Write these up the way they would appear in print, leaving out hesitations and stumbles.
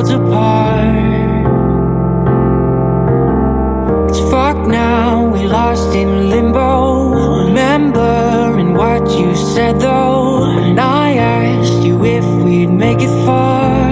worlds apart. It's fucked now, we lost in limbo. Remembering what you said though, and I asked you if we'd make it far.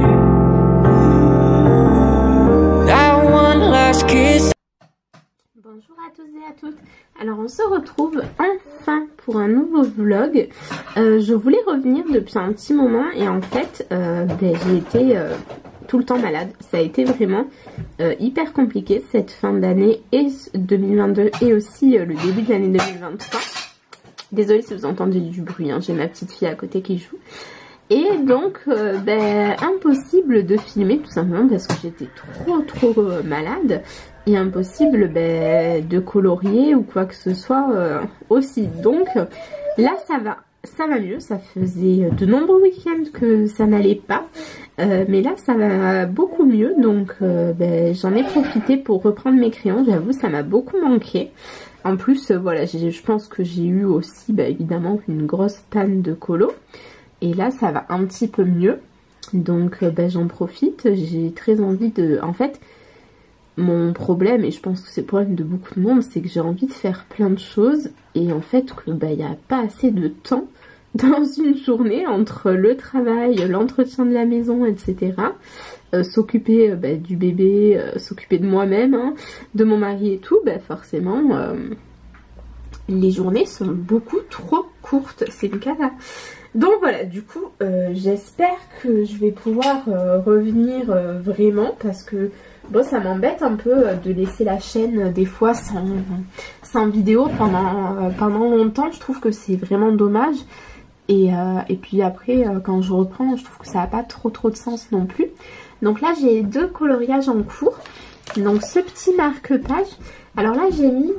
That one last kiss. Bonjour à tous et à toutes. Alors on se retrouve enfin pour un nouveau vlog. Je voulais revenir depuis un petit moment et en fait j'ai été tout le temps malade. Ça a été vraiment hyper compliqué cette fin d'année et 2022 et aussi le début de l'année 2023. Désolée si vous entendez du bruit, hein, j'ai ma petite fille à côté qui joue. Et donc impossible de filmer tout simplement parce que j'étais trop malade. Et impossible de colorier ou quoi que ce soit aussi. Donc là ça va mieux. Ça faisait de nombreux week-ends que ça n'allait pas. Mais là ça va beaucoup mieux. Donc j'en ai profité pour reprendre mes crayons. J'avoue ça m'a beaucoup manqué. En plus voilà, je pense que j'ai eu aussi évidemment une grosse panne de colo. Et là ça va un petit peu mieux. Donc j'en profite. J'ai très envie de... En fait... Mon problème, et je pense que c'est le problème de beaucoup de monde, c'est que j'ai envie de faire plein de choses et en fait il n'y a pas assez de temps dans une journée entre le travail, l'entretien de la maison, etc. S'occuper du bébé, s'occuper de moi-même, hein, de mon mari et tout, forcément les journées sont beaucoup trop courtes, c'est le cas là. Donc voilà, du coup j'espère que je vais pouvoir revenir vraiment parce que bon, ça m'embête un peu de laisser la chaîne des fois sans vidéo pendant longtemps. Je trouve que c'est vraiment dommage. Et puis après, quand je reprends, je trouve que ça n'a pas trop de sens non plus. Donc là, j'ai 2 coloriages en cours. Donc ce petit marque-page. Alors là, j'ai mis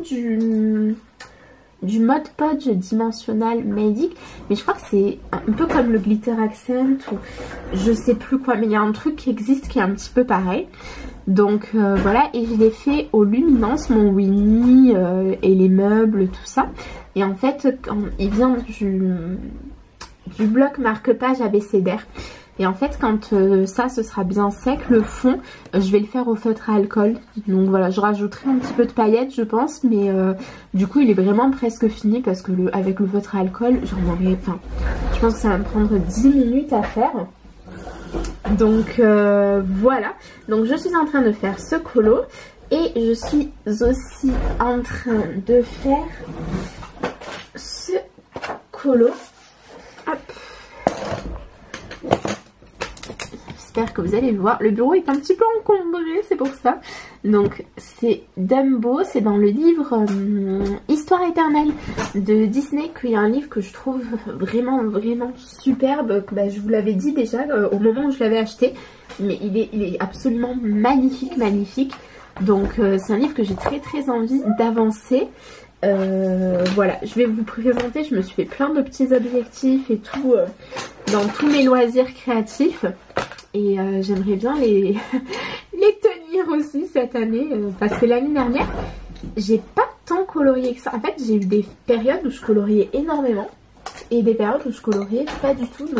du Mod Podge dimensional Magic, mais je crois que c'est un peu comme le Glitter Accent ou je sais plus quoi, mais il y a un truc qui existe qui est un petit peu pareil. Donc voilà, et je l'ai fait aux luminances, mon Winnie et les meubles, tout ça. Et en fait, il vient du bloc marque-page abécédaire. Et en fait, quand ça, ce sera bien sec, le fond, je vais le faire au feutre à alcool. Donc voilà, je rajouterai un petit peu de paillettes, je pense. Mais du coup, il est vraiment presque fini parce que avec le feutre à alcool, je pense que ça va me prendre 10 minutes à faire. Donc voilà. Donc je suis en train de faire ce colo. Et je suis aussi en train de faire ce colo. Hop. J'espère que vous allez le voir. Le bureau est un petit peu encombré, c'est pour ça. Donc c'est Dumbo, c'est dans le livre Histoire éternelle de Disney, qui est un livre que je trouve vraiment superbe. Je vous l'avais dit déjà au moment où je l'avais acheté, mais il est absolument magnifique. Donc c'est un livre que j'ai très envie d'avancer. Voilà, je vais vous présenter, je me suis fait plein de petits objectifs et tout dans tous mes loisirs créatifs. Et j'aimerais bien les tenir aussi cette année parce que l'année dernière j'ai pas tant colorié que ça. En fait j'ai eu des périodes où je coloriais énormément et des périodes où je coloriais pas du tout,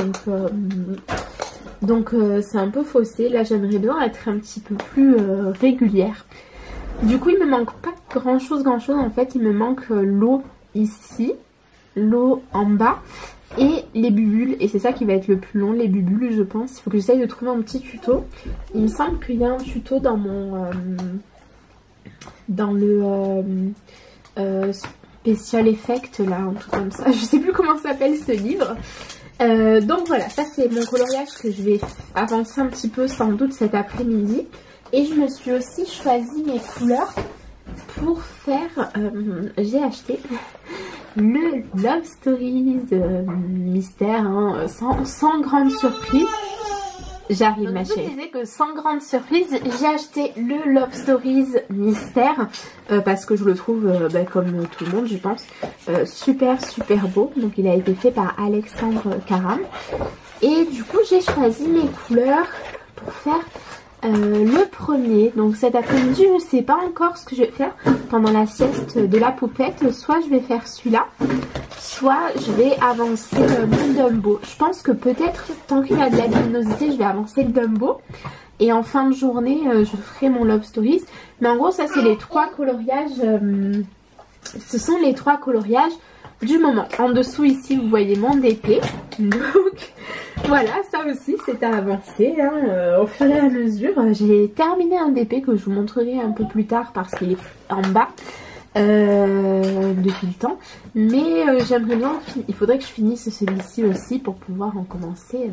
donc c'est un peu faussé. Là j'aimerais bien être un petit peu plus régulière. Du coup il me manque pas grand chose en fait. Il me manque l'eau ici, l'eau en bas et les bulles, et c'est ça qui va être le plus long, les bulles je pense. Il faut que j'essaye de trouver un petit tuto. Il me semble qu'il y a un tuto dans mon dans le Special Effect là, un truc comme ça, je sais plus comment s'appelle ce livre. Donc voilà, ça c'est mon coloriage que je vais avancer un petit peu sans doute cet après-midi. Et je me suis aussi choisi mes couleurs pour faire, j'ai acheté le Love Stories mystère, hein, sans grande surprise. J'arrive ma chérie. Je disais que sans grande surprise, j'ai acheté le Love Stories mystère parce que je le trouve, comme tout le monde je pense, super beau. Donc il a été fait par Alexandre Caram. Et du coup j'ai choisi mes couleurs pour faire le premier. Donc cet après-midi je ne sais pas encore ce que je vais faire pendant la sieste de la poupette. Soit je vais faire celui-là, soit je vais avancer mon Dumbo. Je pense que peut-être tant qu'il y a de la luminosité je vais avancer le Dumbo. Et en fin de journée, je ferai mon Love Stories. Mais en gros, ça c'est les 3 coloriages. Ce sont les 3 coloriages du moment. En dessous ici, vous voyez mon DP. Donc voilà, ça aussi c'est à avancer hein, au fur et à mesure. J'ai terminé un DP que je vous montrerai un peu plus tard parce qu'il est en bas depuis le temps. Mais j'aimerais bien, il faudrait que je finisse celui-ci aussi pour pouvoir en commencer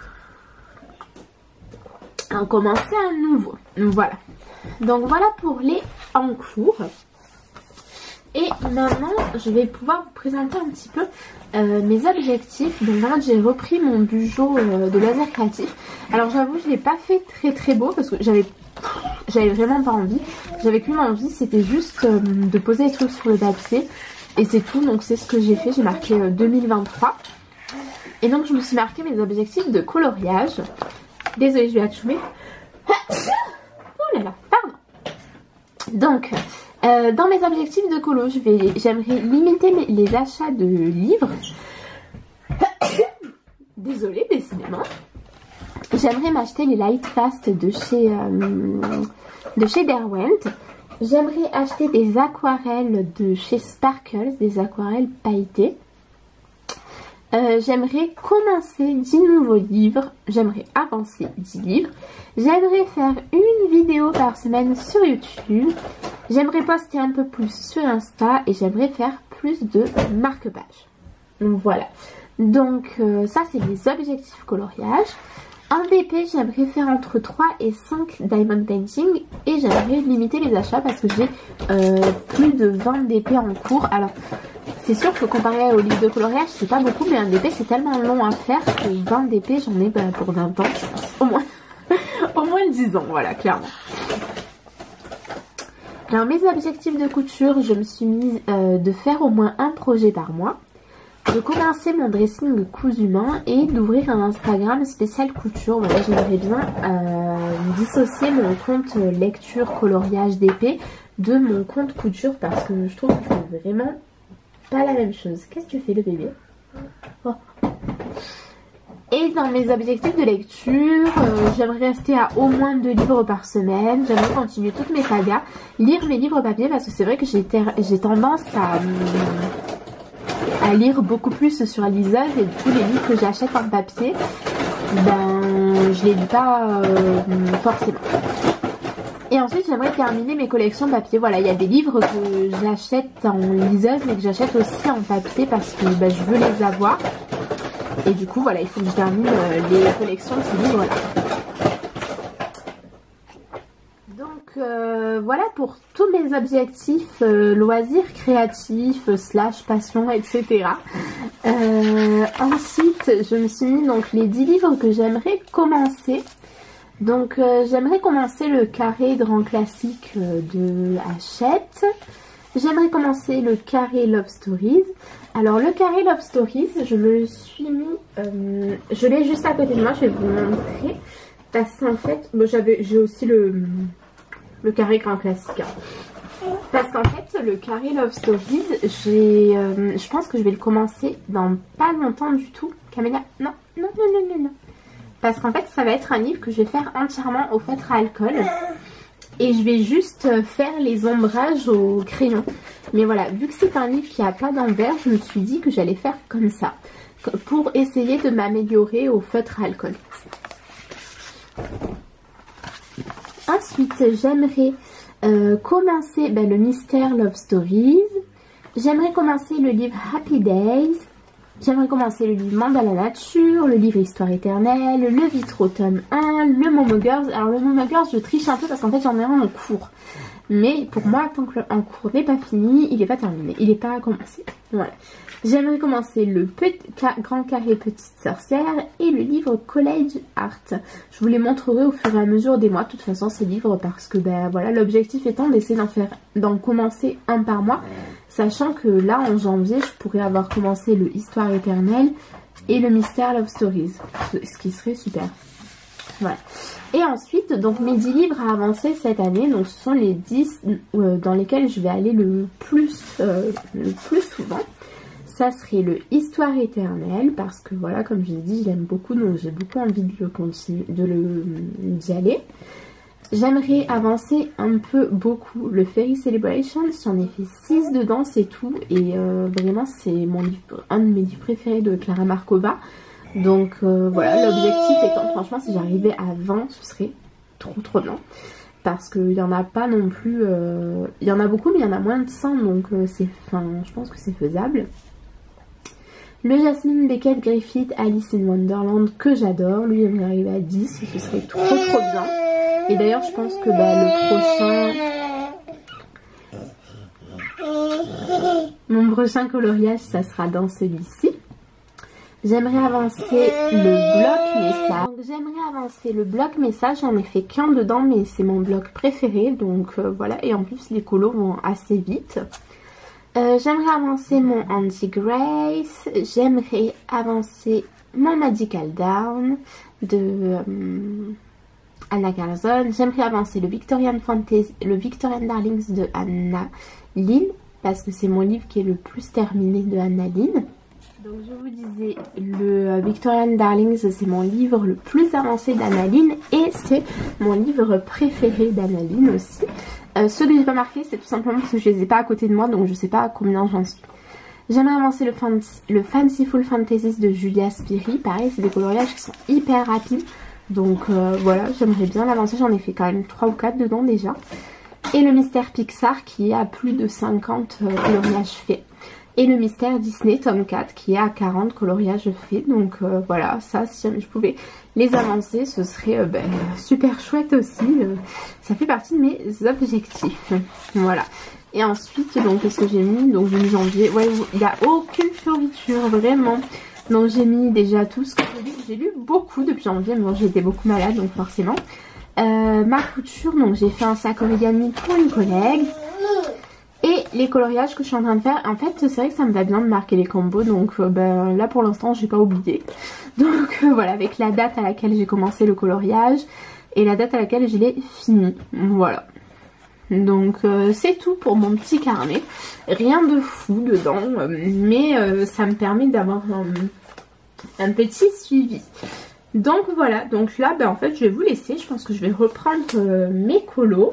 un nouveau. Voilà. Donc voilà pour les en cours. Et maintenant, je vais pouvoir vous présenter un petit peu mes objectifs. Donc là, j'ai repris mon bujo de laser créatif. Alors j'avoue, je ne l'ai pas fait très beau parce que j'avais vraiment pas envie. J'avais qu'une envie, c'était juste de poser les trucs sur le papier. Et c'est tout, donc c'est ce que j'ai fait. J'ai marqué 2023. Et donc je me suis marqué mes objectifs de coloriage. Désolée, je vais achouer. Oh là là, pardon. Donc, dans mes objectifs de colo, j'aimerais limiter les achats de livres. Désolée, décidément. J'aimerais m'acheter les Light Fast de chez Derwent. J'aimerais acheter des aquarelles de chez Sparkles, des aquarelles pailletées. J'aimerais commencer 10 nouveaux livres. J'aimerais avancer 10 livres. J'aimerais faire une vidéo par semaine sur YouTube. J'aimerais poster un peu plus sur Insta. Et j'aimerais faire plus de marque-page. Donc voilà. Donc ça c'est mes objectifs coloriage. En DP, j'aimerais faire entre 3 et 5 diamond painting. Et j'aimerais limiter les achats parce que j'ai plus de 20 DP en cours. Alors c'est sûr que comparé au livre de coloriage, c'est pas beaucoup, mais un DP c'est tellement long à faire que 20 DP j'en ai pour 20 ans, je pense. Au moins 10 ans, voilà, clairement. Alors mes objectifs de couture, je me suis mise de faire au moins un projet par mois, de commencer mon dressing cousu main et d'ouvrir un Instagram spécial couture. Voilà, j'aimerais bien dissocier mon compte lecture coloriage DP de mon compte couture parce que je trouve que c'est vraiment pas la même chose. Qu'est-ce que tu fais le bébé? Oh. Et dans mes objectifs de lecture, j'aimerais rester à au moins 2 livres par semaine. J'aimerais continuer toutes mes sagas, lire mes livres papier parce que c'est vrai que j'ai tendance à lire beaucoup plus sur liseuse et du coup les livres que j'achète en papier, ben je les lis pas forcément. Et ensuite j'aimerais terminer mes collections papier. Voilà, il y a des livres que j'achète en liseuse mais que j'achète aussi en papier parce que ben, je veux les avoir. Et du coup voilà, il faut que je termine les collections de ces livres là. Donc voilà pour tous mes objectifs loisirs créatifs / passion, etc. Ensuite je me suis mis donc les 10 livres que j'aimerais commencer. Donc j'aimerais commencer le carré grand classique de Hachette. J'aimerais commencer le carré Love Stories. Alors le carré Love Stories, je me suis mis, je l'ai juste à côté de moi, je vais vous montrer. Parce qu'en fait, bon, j'ai aussi le carré grand classique. Parce qu'en fait, le carré Love Stories, je pense que je vais le commencer dans pas longtemps du tout. Camélia, non. Parce qu'en fait, ça va être un livre que je vais faire entièrement au feutre à alcool. Et je vais juste faire les ombrages au crayon. Mais voilà, vu que c'est un livre qui n'a pas d'envers, je me suis dit que j'allais faire comme ça. Pour essayer de m'améliorer au feutre à alcool. Ensuite, j'aimerais commencer le mystère Love Stories. J'aimerais commencer le livre Happy Days. J'aimerais commencer le livre Mandala Nature, le livre Histoire éternelle, le Vitro tome 1, le Momo Girls. Alors le Momo Girls, je triche un peu parce qu'en fait j'en ai un en cours. Mais pour moi, tant que un cours n'est pas fini, il n'est pas terminé, il n'est pas commencé. Voilà. J'aimerais commencer le grand carré Petite Sorcière et le livre College Art. Je vous les montrerai au fur et à mesure des mois, de toute façon ces livres, parce que ben voilà, l'objectif étant d'essayer d'en commencer un par mois. Sachant que là en janvier je pourrais avoir commencé le Histoire éternelle et le Mystère Love Stories, ce qui serait super. Voilà. Et ensuite donc mes 10 livres à avancer cette année, donc ce sont les 10 dans lesquels je vais aller le plus souvent. ça serait le Histoire éternelle parce que voilà, comme je l'ai dit, je l'aime beaucoup, donc j'ai beaucoup envie de le continuer, d'y aller. J'aimerais avancer un peu beaucoup le Fairy Celebrations, j'en ai fait 6 dedans, c'est tout, et vraiment c'est un de mes livres préférés de Clara Markova. Donc voilà, l'objectif étant, franchement, si j'arrivais à 20, ce serait trop bien. Parce qu'il n'y en a pas non plus, il y en a beaucoup mais il y en a moins de 100, donc je pense que c'est faisable. Le Jasmine Beckett Griffith Alice in Wonderland que j'adore, lui j'aimerais arriver à 10, ce serait trop bien. Et d'ailleurs je pense que mon prochain coloriage ça sera dans celui-ci. J'aimerais avancer le bloc message. Donc j'aimerais avancer le bloc message, j'en ai fait qu'un dedans mais c'est mon bloc préféré, donc voilà, et en plus les colos vont assez vite. J'aimerais avancer mon Andy Grace, j'aimerais avancer mon Magical Down de Anna Carlson, j'aimerais avancer le Victorian Darlings de Anna Lynn, parce que c'est mon livre qui est le plus terminé de Anna Lynn. Donc je vous disais, le Victorian Darlings c'est mon livre le plus avancé d'Anna Lynn et c'est mon livre préféré d'Anna Lynn aussi. Ceux que j'ai pas marqué c'est tout simplement parce que je les ai pas à côté de moi, donc je sais pas à combien j'en suis. J'aimerais avancer le Fanciful Fantasies de Julia Spiri, pareil c'est des coloriages qui sont hyper rapides, donc voilà, j'aimerais bien l'avancer, j'en ai fait quand même 3 ou 4 dedans déjà. Et le Mystère Pixar qui est à plus de 50 coloriages faits. Et le Mystère Disney tome 4 qui est à 40 coloriages faits. Donc voilà, ça si jamais je pouvais les avancer ce serait super chouette aussi. Ça fait partie de mes objectifs. Voilà. Et ensuite, donc qu'est-ce que j'ai mis? Donc j'ai mis janvier. Ouais, il n'y a aucune fioriture vraiment. Donc j'ai mis déjà tout ce que j'ai lu. J'ai lu beaucoup depuis janvier, mais bon, j'ai été beaucoup malade donc forcément. Ma couture, donc j'ai fait un sac origami pour une collègue. Et les coloriages que je suis en train de faire, en fait c'est vrai que ça me va bien de marquer les combos, donc là pour l'instant j'ai pas oublié. Donc voilà, avec la date à laquelle j'ai commencé le coloriage et la date à laquelle je l'ai fini, voilà. Donc c'est tout pour mon petit carnet, rien de fou dedans, mais ça me permet d'avoir un petit suivi. Donc voilà, donc là en fait je vais vous laisser, je pense que je vais reprendre mes colos.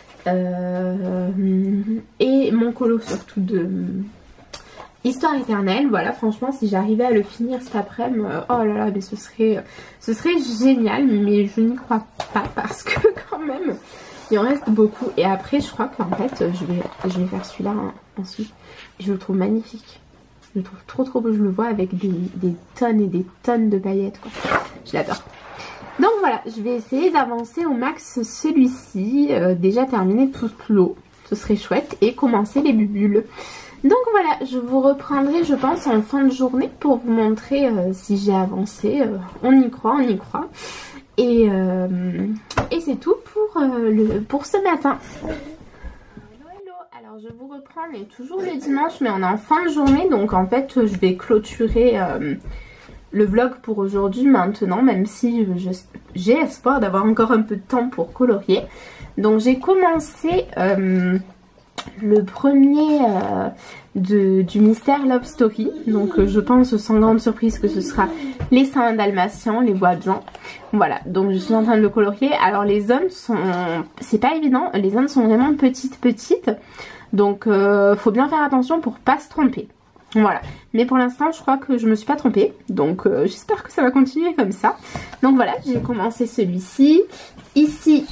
Et mon colo surtout de Histoire éternelle. Voilà, franchement si j'arrivais à le finir cet après-midi, oh là là, mais ce serait génial, mais je n'y crois pas parce que quand même il en reste beaucoup. Et après je crois qu'en fait je vais faire celui-là ensuite. Je le trouve magnifique, je le trouve trop beau, je le vois avec des tonnes et des tonnes de paillettes quoi. Je l'adore. Donc voilà, je vais essayer d'avancer au max celui-ci, déjà terminer tout l'eau, ce serait chouette, et commencer les bubules. Donc voilà, je vous reprendrai je pense en fin de journée pour vous montrer si j'ai avancé, on y croit. Et c'est tout pour ce matin. Hello, alors je vous reprends, mais toujours le dimanche, mais on est en fin de journée, donc en fait je vais clôturer le vlog pour aujourd'hui maintenant, même si j'ai espoir d'avoir encore un peu de temps pour colorier. Donc j'ai commencé le premier du Mystère Love Story, donc je pense sans grande surprise que ce sera les Saints Dalmatiens, les voix blancs. Voilà, donc je suis en train de le colorier. Alors les zones sont, c'est pas évident, les zones sont vraiment petites, donc faut bien faire attention pour pas se tromper. Voilà, mais pour l'instant je crois que je me suis pas trompée, donc j'espère que ça va continuer comme ça. Donc voilà, j'ai commencé celui-ci. Ici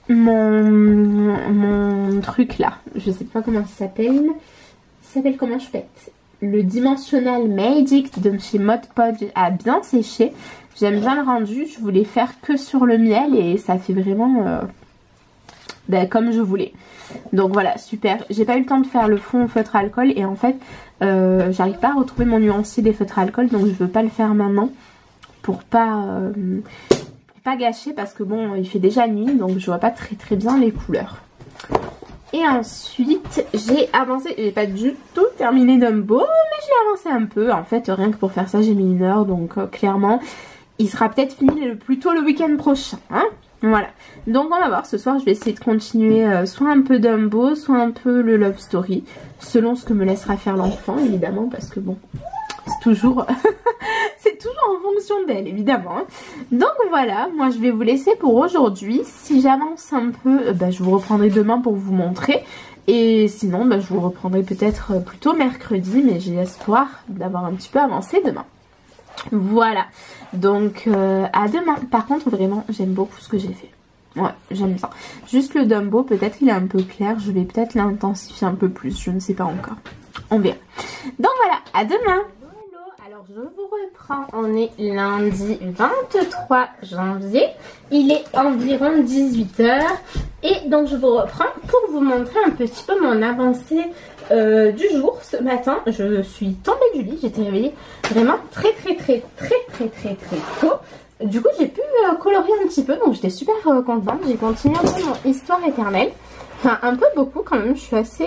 mon truc là, je sais pas comment ça s'appelle. Ça s'appelle comment je pète. Le Dimensional Magic de chez Mod Podge a bien séché. J'aime bien le rendu, je voulais faire que sur le miel et ça fait vraiment comme je voulais. Donc voilà, super. J'ai pas eu le temps de faire le fond au feutre alcool et en fait j'arrive pas à retrouver mon nuancier des feutres alcool, donc je veux pas le faire maintenant pour pas gâcher parce que bon il fait déjà nuit, donc je vois pas très bien les couleurs. Et ensuite j'ai avancé, j'ai pas du tout terminé Dumbo, mais j'ai avancé un peu. En fait rien que pour faire ça j'ai mis 1 heure, donc clairement il sera peut-être fini le plus tôt le week-end prochain, hein. Voilà, donc on va voir, ce soir je vais essayer de continuer soit un peu Dumbo, soit un peu le Love Story, selon ce que me laissera faire l'enfant évidemment, parce que bon, c'est toujours c'est toujours en fonction d'elle évidemment. Donc voilà, moi je vais vous laisser pour aujourd'hui. Si j'avance un peu, je vous reprendrai demain pour vous montrer. Et sinon je vous reprendrai peut-être plutôt mercredi, mais j'ai espoir d'avoir un petit peu avancé demain. Voilà, donc à demain. Par contre vraiment j'aime beaucoup ce que j'ai fait. Ouais, j'aime bien. Juste le Dumbo, peut-être il est un peu clair. Je vais peut-être l'intensifier un peu plus, je ne sais pas encore. On verra. Donc voilà, à demain. Alors je vous reprends, on est lundi 23 janvier, il est environ 18 h et donc je vous reprends pour vous montrer un petit peu mon avancée du jour. Ce matin je suis tombée du lit, j'étais réveillée vraiment très tôt. Du coup j'ai pu colorier un petit peu, donc j'étais super contente. J'ai continué un peu mon histoire éternelle, enfin un peu beaucoup quand même, je suis assez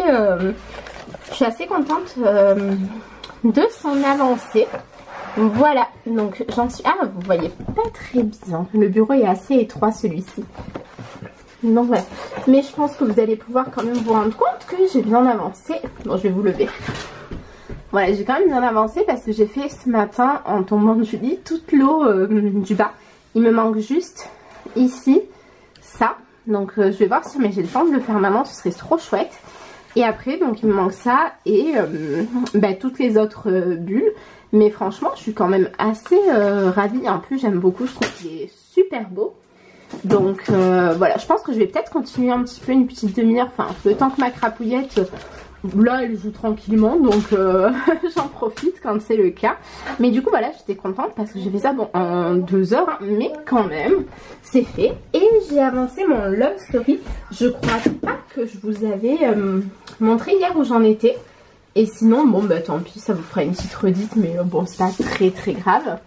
contente de son avancée. Voilà, donc j'en suis... Ah, vous voyez pas très bien. Le bureau est assez étroit celui-ci. Donc voilà. Mais je pense que vous allez pouvoir quand même vous rendre compte que j'ai bien avancé. Bon, je vais vous lever. Voilà, j'ai quand même bien avancé parce que j'ai fait ce matin, en tombant du lit, toute l'eau du bas. Il me manque juste ici, ça. Donc je vais voir si j'ai le temps de le faire maintenant, ce serait trop chouette. Et après, donc il me manque ça et toutes les autres bulles. Mais franchement, je suis quand même assez ravie. En plus, j'aime beaucoup, je trouve qu'il est super beau. Donc voilà, je pense que je vais peut-être continuer un petit peu, une petite demi-heure. Enfin, le temps que ma crapouillette, là, elle joue tranquillement. Donc j'en profite quand c'est le cas. Mais du coup, voilà, j'étais contente parce que j'ai fait ça en 2 heures. Hein, mais quand même, c'est fait. Et j'ai avancé mon Love Story. Je crois pas que je vous avais montré hier où j'en étais. Et sinon, bon, tant pis, ça vous fera une petite redite, mais bon, c'est pas très grave.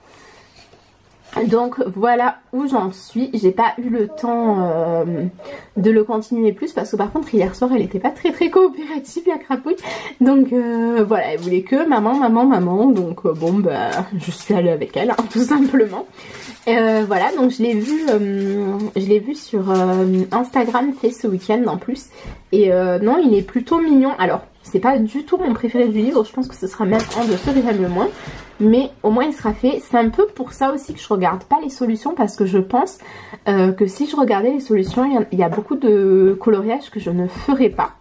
Donc, voilà où j'en suis. J'ai pas eu le temps de le continuer plus, parce que par contre, hier soir, elle était pas très coopérative, la crapouille. Donc, voilà, elle voulait que maman. Donc, je suis allée avec elle, hein, tout simplement. Voilà, donc je l'ai vu sur Instagram, fait ce week-end en plus. Et non, il est plutôt mignon. Alors, c'est pas du tout mon préféré du livre, je pense que ce sera même un de ceux que j'aime le moins. Mais au moins il sera fait. C'est un peu pour ça aussi que je regarde pas les solutions, parce que je pense que si je regardais les solutions, il y a beaucoup de coloriage que je ne ferais pas.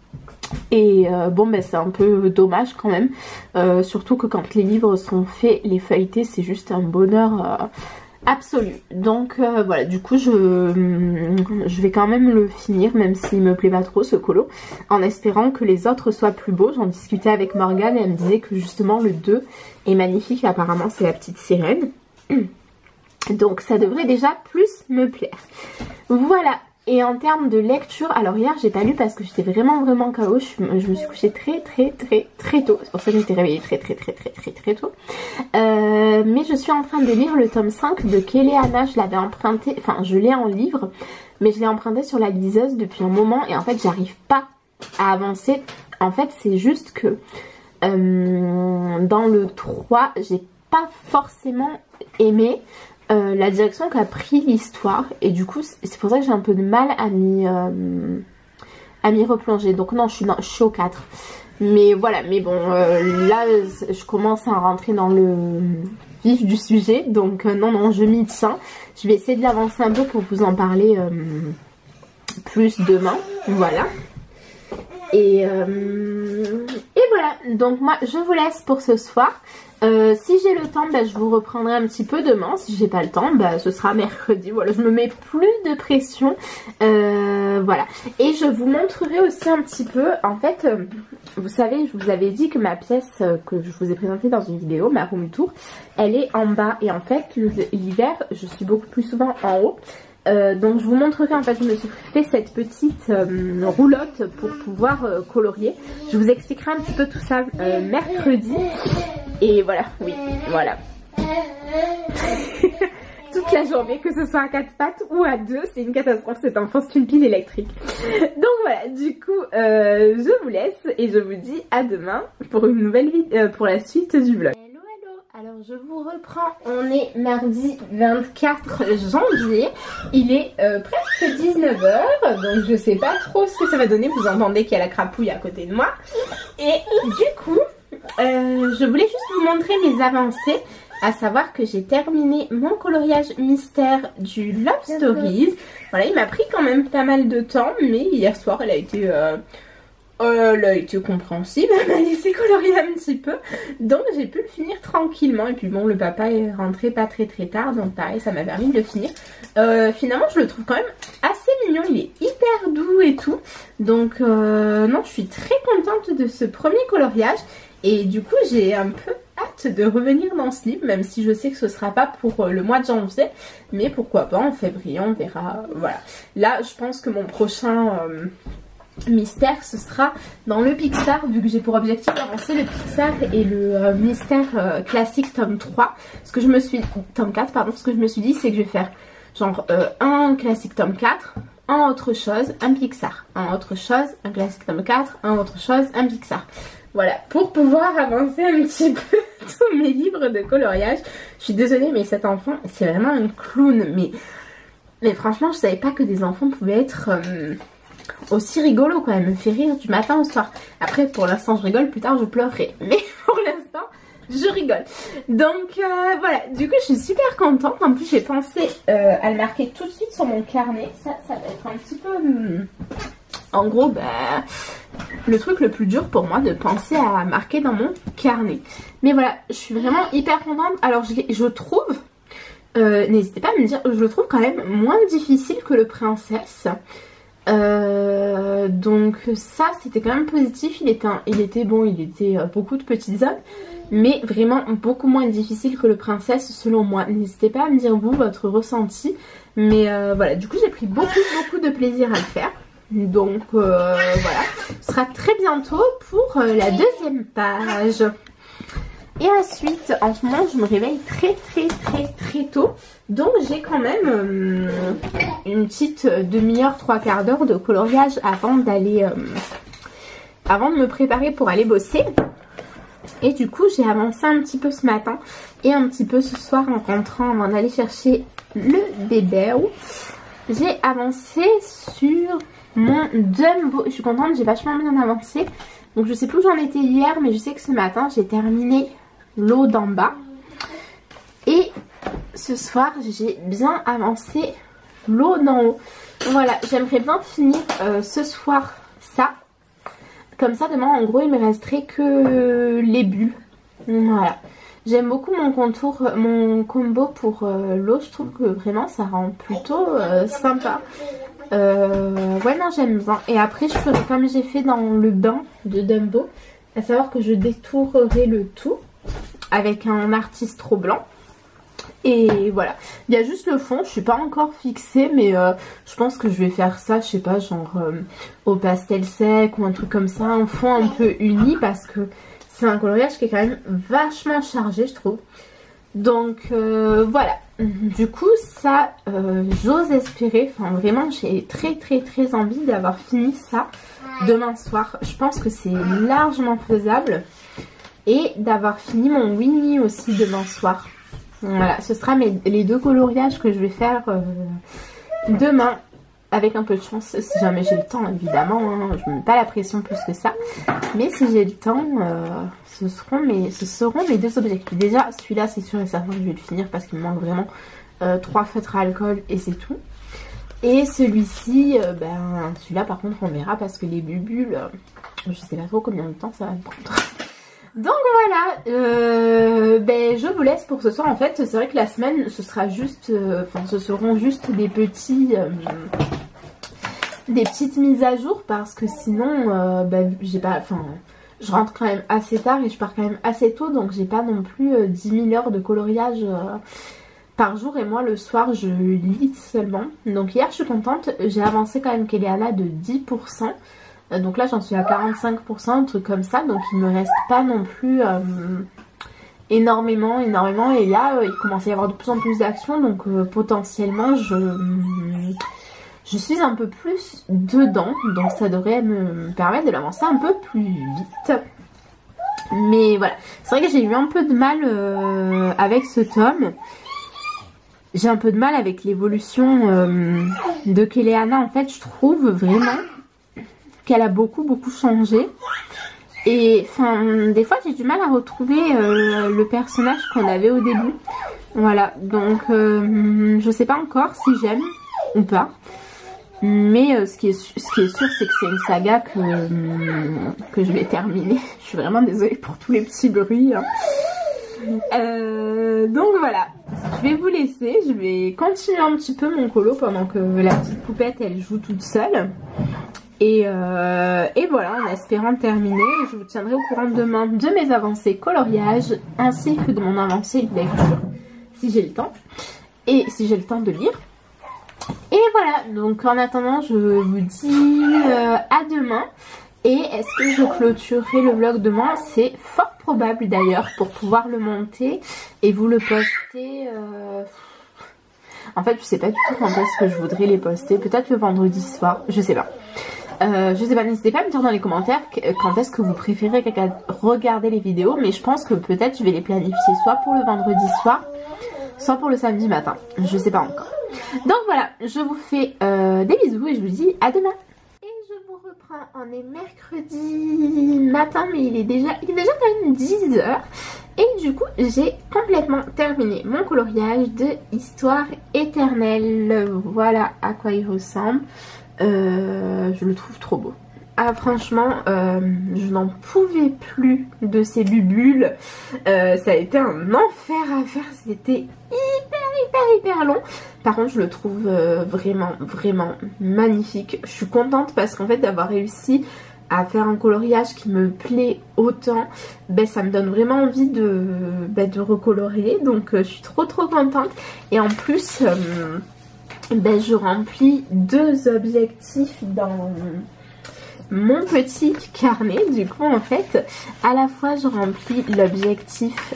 Et c'est un peu dommage quand même. Surtout que quand les livres sont faits, les feuilletés, c'est juste un bonheur absolu. Donc voilà, du coup je vais quand même le finir, même s'il me plaît pas trop ce colo, en espérant que les autres soient plus beaux. J'en discutais avec Morgane et elle me disait que justement le 2 est magnifique, apparemment c'est la petite sirène. Donc ça devrait déjà plus me plaire. Voilà. Et en termes de lecture, alors hier j'ai pas lu parce que j'étais vraiment KO, je me suis couchée très tôt, c'est pour ça que j'étais réveillée très tôt. Mais je suis en train de lire le tome 5 de Kéléana, je l'avais emprunté, enfin je l'ai en livre, mais je l'ai emprunté sur la liseuse depuis un moment et en fait j'arrive pas à avancer. En fait c'est juste que dans le 3, j'ai pas forcément aimé la direction qu'a pris l'histoire, et du coup c'est pour ça que j'ai un peu de mal à m'y replonger. Donc non, je suis au 4, mais voilà. Mais bon, là je commence à rentrer dans le vif du sujet, donc non, je m'y tiens. Je vais essayer de l'avancer un peu pour vous en parler plus demain, voilà. Et voilà, donc moi je vous laisse pour ce soir. Si j'ai le temps, je vous reprendrai un petit peu demain. Si j'ai pas le temps, ce sera mercredi. Voilà, je me mets plus de pression. Voilà. Et je vous montrerai aussi un petit peu. En fait, vous savez, je vous avais dit que ma pièce que je vous ai présentée dans une vidéo, ma room tour, elle est en bas. Et en fait, l'hiver, je suis beaucoup plus souvent en haut. Donc je vous montrerai, en fait je me suis fait cette petite roulotte pour pouvoir colorier. Je vous expliquerai un petit peu tout ça mercredi. Et voilà, oui, voilà. Toute la journée, que ce soit à 4 pattes ou à 2, c'est une catastrophe cet enfant, c'est une pile électrique. Donc voilà, du coup je vous laisse et je vous dis à demain pour une nouvelle vidéo, pour la suite du vlog. Hello, alors Je vous reprends, on est mardi 24 janvier, il est presque 19h, donc je sais pas trop ce que ça va donner, vous entendez qu'il y a la crapouille à côté de moi. Et du coup, je voulais juste vous montrer mes avancées, à savoir que j'ai terminé mon coloriage mystère du Love Stories. Voilà, il m'a pris quand même pas mal de temps, mais hier soir elle a été compréhensible, elle m'a laissé colorier un petit peu, donc j'ai pu le finir tranquillement. Et puis bon, le papa est rentré pas très tard, donc pareil, ça m'a permis de le finir. Finalement je le trouve quand même assez mignon, il est hyper doux et tout, donc non, je suis très contente de ce premier coloriage. Et du coup j'ai un peu hâte de revenir dans ce livre, même si je sais que ce sera pas pour le mois de janvier, mais pourquoi pas en février, on verra. Voilà, là je pense que mon prochain mystère ce sera dans le Pixar, vu que j'ai pour objectif d'avancer le Pixar et le mystère classique tome 3. Tome 4 pardon, ce que je me suis dit c'est que je vais faire genre un classique tome 4, un autre chose, un Pixar, un autre chose, un classique tome 4, un autre chose, un Pixar. Voilà, pour pouvoir avancer un petit peu tous mes livres de coloriage. Je suis désolée mais cet enfant c'est vraiment un clown, mais franchement je savais pas que des enfants pouvaient être aussi rigolo quoi, elle me fait rire du matin au soir. Après pour l'instant je rigole, plus tard je pleurerai, mais pour l'instant je rigole. Donc voilà, du coup je suis super contente. En plus j'ai pensé à le marquer tout de suite sur mon carnet. Ça va être un petit peu en gros le truc le plus dur pour moi, de penser à marquer dans mon carnet. Mais voilà, je suis vraiment hyper contente. Alors je trouve, n'hésitez pas à me dire, je le trouve quand même moins difficile que le Princesse. Donc ça c'était quand même positif. Il était beaucoup de petits hommes, mais vraiment beaucoup moins difficile que le Princesse selon moi. N'hésitez pas à me dire vous votre ressenti, mais voilà, du coup j'ai pris beaucoup de plaisir à le faire. Donc voilà, ce sera très bientôt pour la deuxième page. Et ensuite, en ce moment, je me réveille très tôt. Donc j'ai quand même une petite demi-heure, 3/4 d'heure de coloriage avant d'aller, avant de me préparer pour aller bosser. Et du coup, j'ai avancé un petit peu ce matin et un petit peu ce soir en rentrant avant d'aller chercher le bébé. J'ai avancé sur mon Dumbo. Je suis contente, j'ai vachement bien avancé. Donc je sais plus où j'en étais hier, mais je sais que ce matin j'ai terminé l'eau d'en bas. Et ce soir j'ai bien avancé l'eau d'en haut. Voilà, j'aimerais bien finir ce soir ça. Comme ça demain en gros il me resterait que les bulles. Voilà. J'aime beaucoup mon contour, mon combo pour l'eau. Je trouve que vraiment ça rend plutôt sympa. Ouais non j'aime bien. Et après je ferai comme j'ai fait dans le bain de Dumbo, à savoir que je détourerai le tout avec un artiste trop blanc. Et voilà, il y a juste le fond, je suis pas encore fixée, mais je pense que je vais faire ça, je sais pas, genre au pastel sec ou un truc comme ça, un fond un peu uni, parce que c'est un coloriage qui est quand même vachement chargé je trouve. Donc voilà, du coup ça j'ose espérer, enfin vraiment j'ai très envie d'avoir fini ça demain soir. Je pense que c'est largement faisable, et d'avoir fini mon Winnie aussi demain soir. Voilà, ce sera les deux coloriages que je vais faire demain, avec un peu de chance, si jamais j'ai le temps évidemment, hein, je ne mets pas la pression plus que ça, mais si j'ai le temps, ce seront mes deux objectifs. Déjà celui-là c'est sûr et certain que je vais le finir parce qu'il me manque vraiment 3 feutres à alcool et c'est tout. Et celui-ci, celui-là par contre on verra parce que les bulles, je sais pas trop combien de temps ça va me prendre. Donc voilà, je vous laisse pour ce soir. En fait c'est vrai que la semaine ce sera juste, ce seront juste des petites mises à jour, parce que sinon j'ai pas, je rentre quand même assez tard et je pars quand même assez tôt, donc j'ai pas non plus 10 000 heures de coloriage par jour, et moi le soir je lis seulement. Donc hier je suis contente, j'ai avancé quand même Kéléana de 10%. Donc là j'en suis à 45%, un truc comme ça, donc il me reste pas non plus énormément, et là il commence à y avoir de plus en plus d'action, donc potentiellement je suis un peu plus dedans, donc ça devrait me permettre de l'avancer un peu plus vite. Mais voilà, c'est vrai que j'ai eu un peu de mal avec ce tome. J'ai un peu de mal avec l'évolution de Keleana. En fait, je trouve vraiment qu'elle a beaucoup changé. Et enfin, des fois j'ai du mal à retrouver le personnage qu'on avait au début. Voilà, donc je sais pas encore si j'aime ou pas. Mais ce qui est sûr, c'est que c'est une saga que je vais terminer. Je suis vraiment désolée pour tous les petits bruits. Hein. Donc voilà, je vais vous laisser. Je vais continuer un petit peu mon colo pendant que la petite poupette elle joue toute seule. Et voilà, en espérant terminer, je vous tiendrai au courant demain de mes avancées coloriage ainsi que de mon avancée lecture, si j'ai le temps, et si j'ai le temps de lire. Et voilà, donc en attendant, je vous dis à demain. Et est-ce que je clôturerai le vlog demain? C'est fort probable d'ailleurs, pour pouvoir le monter et vous le poster. En fait, je sais pas du tout quand est-ce que je voudrais les poster. Peut-être le vendredi soir, je sais pas. N'hésitez pas à me dire dans les commentaires quand est-ce que vous préférez regarder les vidéos. Mais je pense que peut-être je vais les planifier soit pour le vendredi soir, soit pour le samedi matin. Je sais pas encore. Donc voilà, je vous fais des bisous et je vous dis à demain. Et je vous reprends, on est mercredi matin, mais il est déjà quand même 10 h. Et du coup, j'ai complètement terminé mon coloriage de Histoire éternelle. Voilà à quoi il ressemble. Je le trouve trop beau. Ah franchement, je n'en pouvais plus de ces bulles. Ça a été un enfer à faire. C'était hyper long. Par contre, je le trouve vraiment magnifique. Je suis contente parce qu'en fait d'avoir réussi à faire un coloriage qui me plaît autant, ben, ça me donne vraiment envie de recolorier. Donc je suis trop contente. Et en plus, ben, je remplis 2 objectifs dans mon petit carnet. Du coup en fait à la fois je remplis l'objectif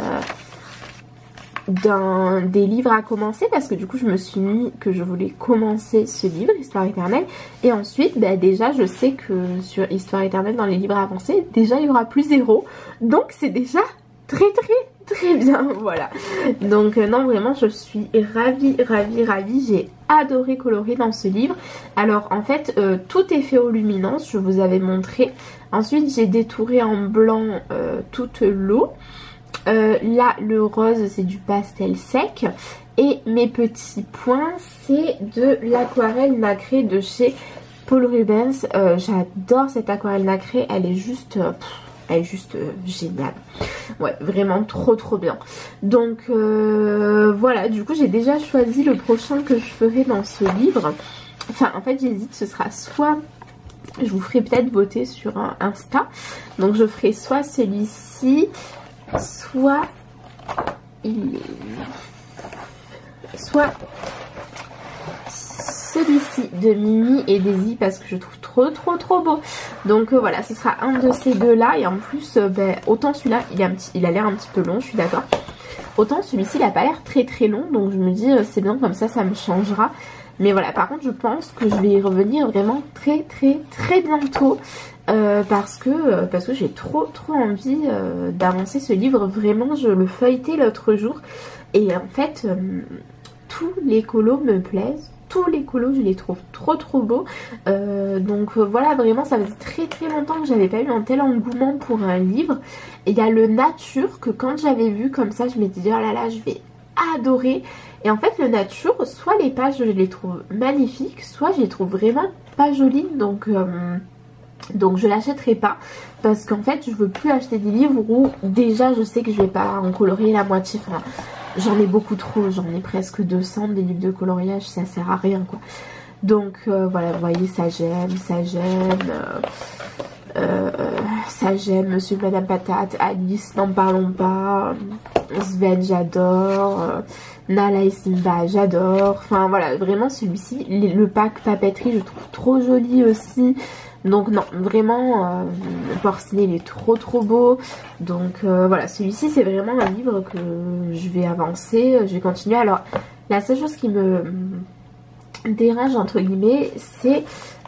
des livres à commencer, parce que du coup je me suis mis que je voulais commencer ce livre Histoire éternelle, et ensuite bah, déjà je sais que sur Histoire éternelle dans les livres avancés déjà il y aura plus 0, donc c'est déjà très bien. Voilà, donc non vraiment je suis ravie, j'ai adoré colorer dans ce livre. Alors en fait tout est fait aux luminances, je vous avais montré. Ensuite j'ai détouré en blanc toute l'eau. Là le rose c'est du pastel sec, et mes petits points c'est de l'aquarelle nacrée de chez Paul Rubens. J'adore cette aquarelle nacrée, elle est juste géniale. Ouais, vraiment trop bien. Donc voilà, du coup j'ai déjà choisi le prochain que je ferai dans ce livre. Enfin en fait j'hésite, ce sera soit, je vous ferai peut-être voter sur Insta, donc je ferai soit celui-ci, soit celui-ci de Mimi et Daisy, parce que je trouve trop beau. Donc voilà, ce sera un de ces deux là. Et en plus ben, autant celui-là il a l'air un petit peu long, je suis d'accord, autant celui-ci il a pas l'air très long, donc je me dis c'est bien, comme ça me changera. Mais voilà, par contre je pense que je vais y revenir vraiment très bientôt, parce que j'ai trop envie d'avancer ce livre. Vraiment je le feuilletais l'autre jour et en fait tous les colos me plaisent. Tous les colos je les trouve trop beaux. Donc voilà, vraiment ça faisait très longtemps que j'avais pas eu un tel engouement pour un livre. Et il y a le nature que quand j'avais vu comme ça je m'étais dit oh là là je vais adorer. Et en fait le nature, soit les pages je les trouve magnifiques, soit je les trouve vraiment pas jolies. Donc je l'achèterai pas, parce qu'en fait je veux plus acheter des livres où déjà je sais que je vais pas en colorier la moitié. Enfin, j'en ai beaucoup trop, j'en ai presque 200 des livres de coloriage, ça sert à rien quoi. Donc voilà, vous voyez, ça j'aime, Monsieur et Madame Patate, Alice, n'en parlons pas, Sven j'adore, Nala et Simba j'adore. Enfin voilà, vraiment celui-ci, le pack papeterie je trouve trop joli aussi. Donc non, vraiment Porcinet il est trop beau. Donc voilà, celui-ci c'est vraiment un livre que je vais avancer, je vais continuer. Alors la seule chose qui me dérange entre guillemets, c'est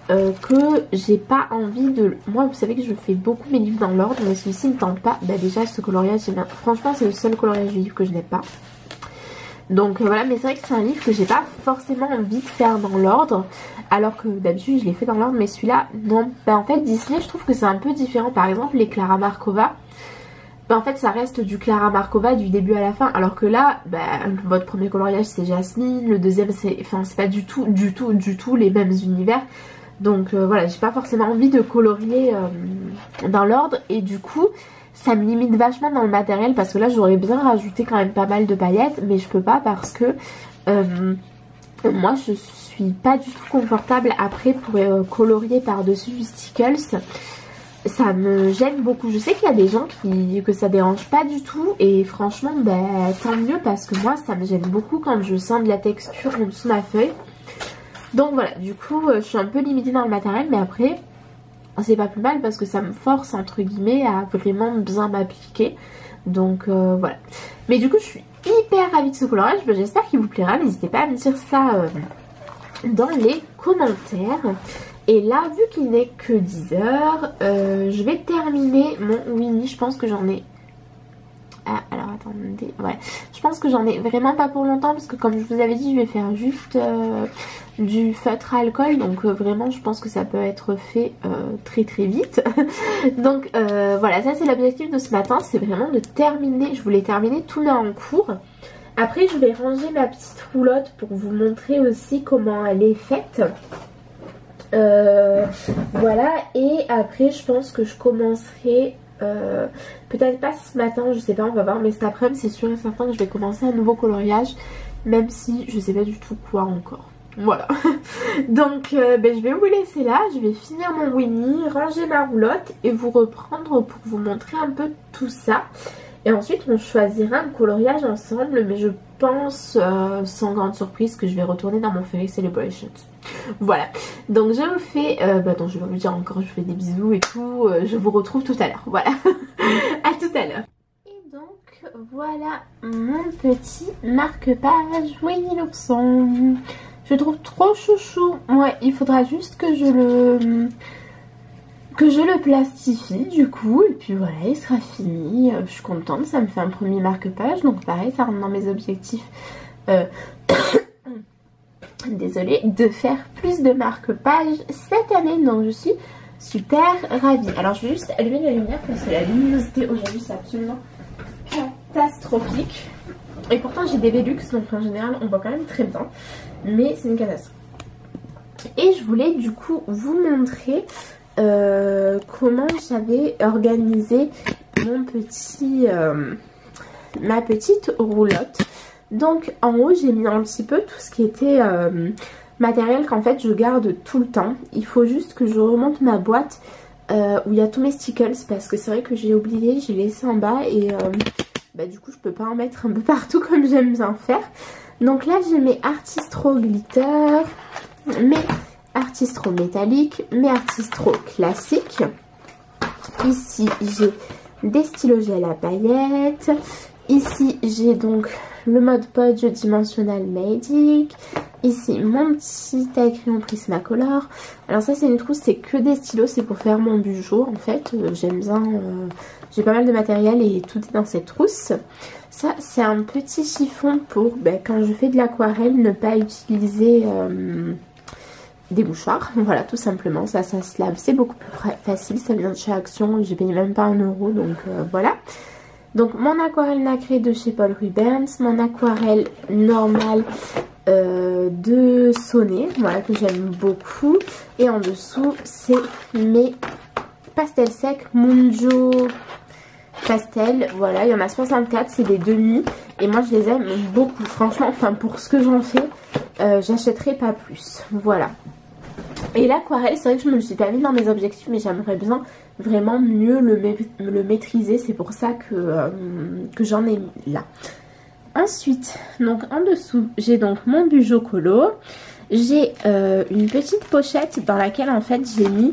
que j'ai pas envie de... Moi vous savez que je fais beaucoup mes livres dans l'ordre, mais celui-ci ne tente pas. Bah déjà ce coloriage, franchement c'est le seul coloriage du livre que je n'aime pas. Donc voilà, mais c'est vrai que c'est un livre que j'ai pas forcément envie de faire dans l'ordre, alors que d'habitude je l'ai fait dans l'ordre, mais celui-là non. Bah en fait Disney je trouve que c'est un peu différent. Par exemple les Clara Markova, bah en fait ça reste du Clara Markova du début à la fin, alors que là bah, votre premier coloriage c'est Jasmine, le deuxième c'est... Enfin c'est pas du tout les mêmes univers. Donc voilà, j'ai pas forcément envie de colorier dans l'ordre, et du coup ça me limite vachement dans le matériel, parce que là j'aurais bien rajouté quand même pas mal de paillettes, mais je peux pas parce que moi je suis pas du tout confortable après pour colorier par dessus du stickles. Ça me gêne beaucoup. Je sais qu'il y a des gens que ça dérange pas du tout, et franchement bah, tant mieux, parce que moi ça me gêne beaucoup quand je sens de la texture en dessous de ma feuille. Donc voilà, du coup je suis un peu limitée dans le matériel, mais après c'est pas plus mal parce que ça me force entre guillemets à vraiment bien m'appliquer. Donc voilà. Mais du coup je suis hyper ravie de ce coloriage, j'espère qu'il vous plaira. N'hésitez pas à me dire ça dans les commentaires. Et là vu qu'il n'est que 10 h, je vais terminer mon Winnie. Je pense que j'en ai... Ah, alors attendez, ouais, je pense que j'en ai vraiment pas pour longtemps, parce que comme je vous avais dit, je vais faire juste du feutre à alcool, donc vraiment je pense que ça peut être fait très très vite. Donc voilà, ça c'est l'objectif de ce matin, c'est vraiment de terminer. Je voulais terminer tout là en cours. Après je vais ranger ma petite roulotte pour vous montrer aussi comment elle est faite. Voilà, et après je pense que je commencerai... peut-être pas ce matin, je sais pas, on va voir, mais cet après-midi c'est sûr et certain que je vais commencer un nouveau coloriage, même si je sais pas du tout quoi encore. Voilà. Donc ben, je vais vous laisser là, je vais finir mon Winnie, ranger ma roulotte et vous reprendre pour vous montrer un peu tout ça. Et ensuite on choisira un coloriage ensemble, mais je pense sans grande surprise que je vais retourner dans mon Fairy Celebrations. Voilà, donc je vous fais, non je vais vous dire encore, je vous fais des bisous et tout, je vous retrouve tout à l'heure, voilà. À tout à l'heure. Et donc voilà mon petit marque-page Winnie l'ourson. Je trouve trop chouchou. Ouais, il faudra juste que je le plastifie du coup, et puis voilà, il sera fini. Je suis contente, ça me fait un premier marque-page, donc pareil, ça rentre dans mes objectifs. Désolée, de faire plus de marque-page cette année, donc je suis super ravie. Alors je vais juste allumer la lumière parce que la luminosité aujourd'hui c'est absolument catastrophique. Et pourtant j'ai des Velux, donc en général on voit quand même très bien, mais c'est une catastrophe. Et je voulais du coup vous montrer comment j'avais organisé mon petit, ma petite roulotte. Donc en haut j'ai mis un petit peu tout ce qui était matériel qu'en fait je garde tout le temps. Il faut juste que je remonte ma boîte où il y a tous mes stickers, parce que c'est vrai que j'ai oublié, j'ai laissé en bas, et bah, du coup je peux pas en mettre un peu partout comme j'aime bien faire. Donc là j'ai mes Artistro glitter, mes Artistro métalliques, mes Artistro classiques. Ici j'ai des stylos gel à paillettes. Ici j'ai donc le Mod Podge dimensionnel Magic. Ici mon petit taille crayon Prismacolor. Alors ça c'est une trousse, c'est que des stylos, c'est pour faire mon bijou en fait. J'aime bien, j'ai pas mal de matériel et tout est dans cette trousse. Ça c'est un petit chiffon pour quand je fais de l'aquarelle ne pas utiliser des mouchoirs. Voilà, tout simplement, ça se lave, c'est beaucoup plus facile, ça vient de chez Action, j'ai payé même pas 1 €, donc voilà. Donc mon aquarelle nacrée de chez Paul Rubens, mon aquarelle normale de Sonnet, voilà, que j'aime beaucoup. Et en dessous c'est mes pastels secs Munjo Pastel, voilà, il y en a 64, c'est des demi. Et moi je les aime beaucoup, franchement, enfin pour ce que j'en fais, j'achèterai pas plus, voilà. Et l'aquarelle, c'est vrai que je me le suis pas mis dans mes objectifs, mais j'aimerais bien vraiment mieux le maîtriser. C'est pour ça que j'en ai mis là. Ensuite, donc en dessous, j'ai donc mon Bujo Colo. J'ai une petite pochette dans laquelle en fait j'ai mis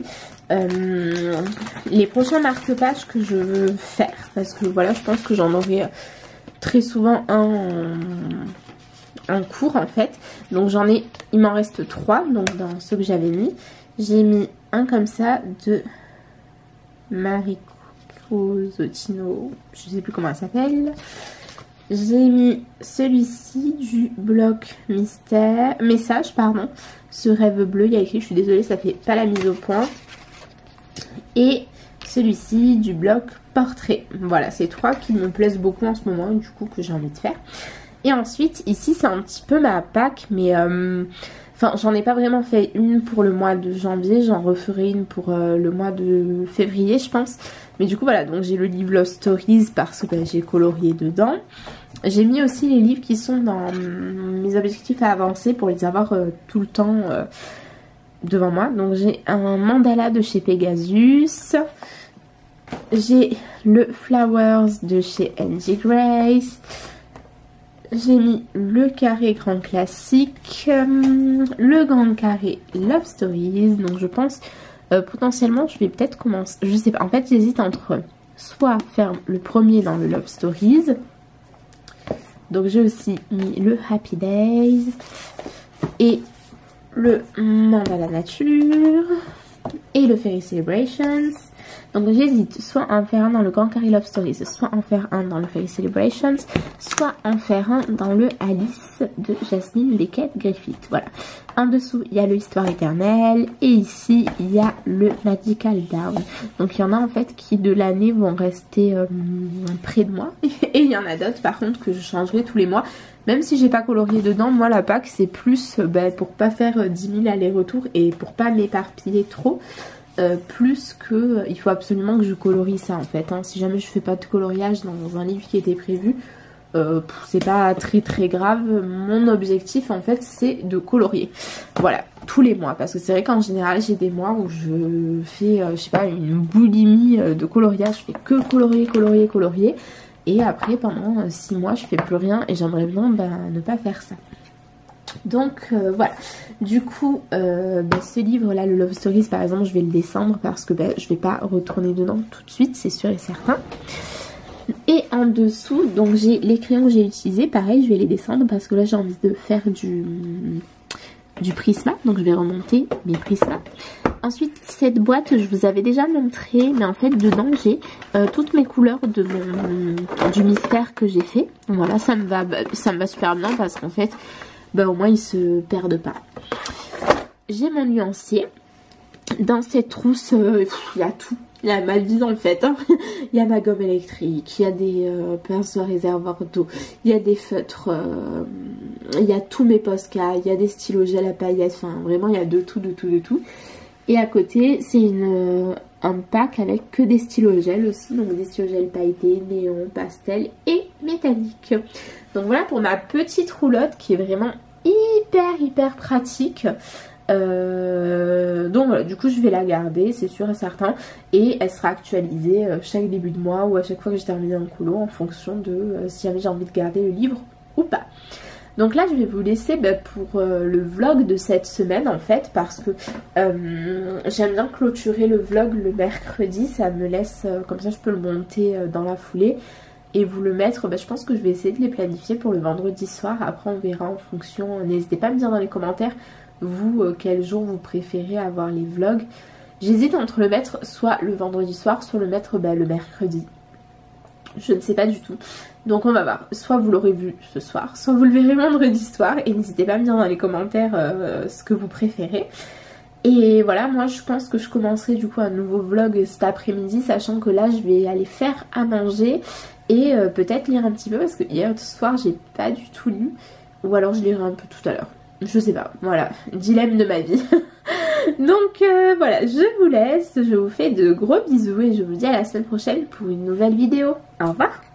les prochains marque-pages que je veux faire. Parce que voilà, je pense que j'en aurai très souvent un cours en fait. Donc j'en ai, il m'en reste 3 donc dans ceux que j'avais mis. J'ai mis un comme ça de Mariko Zottino, je sais plus comment elle s'appelle. J'ai mis celui-ci du bloc message, pardon, ce rêve bleu, il y a écrit, je suis désolée, ça fait pas la mise au point. Et celui-ci du bloc portrait. Voilà, c'est trois qui me plaisent beaucoup en ce moment et du coup que j'ai envie de faire. Et ensuite, ici, c'est un petit peu ma pack, mais enfin, j'en ai pas vraiment fait une pour le mois de janvier, j'en referai une pour le mois de février, je pense. Mais du coup, voilà, donc j'ai le livre Love Stories parce que j'ai colorié dedans. J'ai mis aussi les livres qui sont dans mes objectifs à avancer pour les avoir tout le temps devant moi. Donc j'ai un mandala de chez Pegasus. J'ai le Flowers de chez Angie Grace. J'ai mis le carré grand classique, le grand carré Love Stories. Donc je pense potentiellement je vais peut-être commencer, je sais pas, en fait j'hésite entre soit faire le premier dans le Love Stories. Donc j'ai aussi mis le Happy Days et le Mandala Nature et le Fairy Celebrations. Donc j'hésite soit à en faire un dans le Grand Carré Love Stories, soit en faire un dans le Fairy Celebrations, soit en faire un dans le Alice de Jasmine Beckett-Griffith. Voilà. En dessous, il y a le Histoire éternelle et ici, il y a le Magical Down. Donc il y en a en fait qui de l'année vont rester près de moi et il y en a d'autres par contre que je changerai tous les mois. Même si j'ai pas colorié dedans, moi la pack c'est plus pour pas faire 10 000 allers-retours et pour pas m'éparpiller trop. Plus que il faut absolument que je colorie ça en fait, hein. Si jamais je fais pas de coloriage dans un livre qui était prévu, c'est pas très grave. Mon objectif en fait c'est de colorier, voilà, tous les mois, parce que c'est vrai qu'en général j'ai des mois où je fais je sais pas, une boulimie de coloriage, je fais que colorier et après pendant 6 mois je fais plus rien et j'aimerais bien ne pas faire ça. Donc voilà, du coup ce livre là, le Love Stories par exemple, je vais le descendre parce que je vais pas retourner dedans tout de suite, c'est sûr et certain. Et en dessous, donc j'ai les crayons que j'ai utilisés, pareil je vais les descendre parce que là j'ai envie de faire du prisma, donc je vais remonter mes prismas. Ensuite cette boîte je vous avais déjà montré, mais en fait dedans j'ai toutes mes couleurs de du mystère que j'ai fait. Voilà, ça me va super bien parce qu'en fait au moins ils se perdent pas. J'ai mon nuancier. Dans cette trousse, il y a tout. Il y a ma vie en fait, hein. Il y a ma gomme électrique, il y a des pinceaux à réservoir d'eau, il y a des feutres, il y a tous mes Posca, il y a des stylos gel à paillettes, enfin vraiment il y a de tout. Et à côté c'est un pack avec que des stylos gel aussi, donc des stylos gel pailletés, néon, pastel et métallique. Donc voilà pour ma petite roulotte qui est vraiment hyper pratique. Donc voilà, du coup je vais la garder, c'est sûr et certain, et elle sera actualisée chaque début de mois ou à chaque fois que j'ai terminé un colo en fonction de si jamais j'ai envie de garder le livre ou pas. Donc là je vais vous laisser pour le vlog de cette semaine en fait, parce que j'aime bien clôturer le vlog le mercredi, ça me laisse comme ça je peux le monter dans la foulée et vous le mettre. Je pense que je vais essayer de les planifier pour le vendredi soir, après on verra en fonction. N'hésitez pas à me dire dans les commentaires vous quel jour vous préférez avoir les vlogs. J'hésite entre le mettre soit le vendredi soir, soit le mettre le mercredi. Je ne sais pas du tout. Donc on va voir. Soit vous l'aurez vu ce soir, soit vous le verrez vendredi soir. Et n'hésitez pas à me dire dans les commentaires ce que vous préférez. Et voilà, moi je pense que je commencerai du coup un nouveau vlog cet après-midi, sachant que là je vais aller faire à manger et peut-être lire un petit peu, parce que hier soir j'ai pas du tout lu. Ou alors je lirai un peu tout à l'heure. Je sais pas, voilà, dilemme de ma vie. Donc voilà, je vous laisse, je vous fais de gros bisous et je vous dis à la semaine prochaine pour une nouvelle vidéo. Au revoir.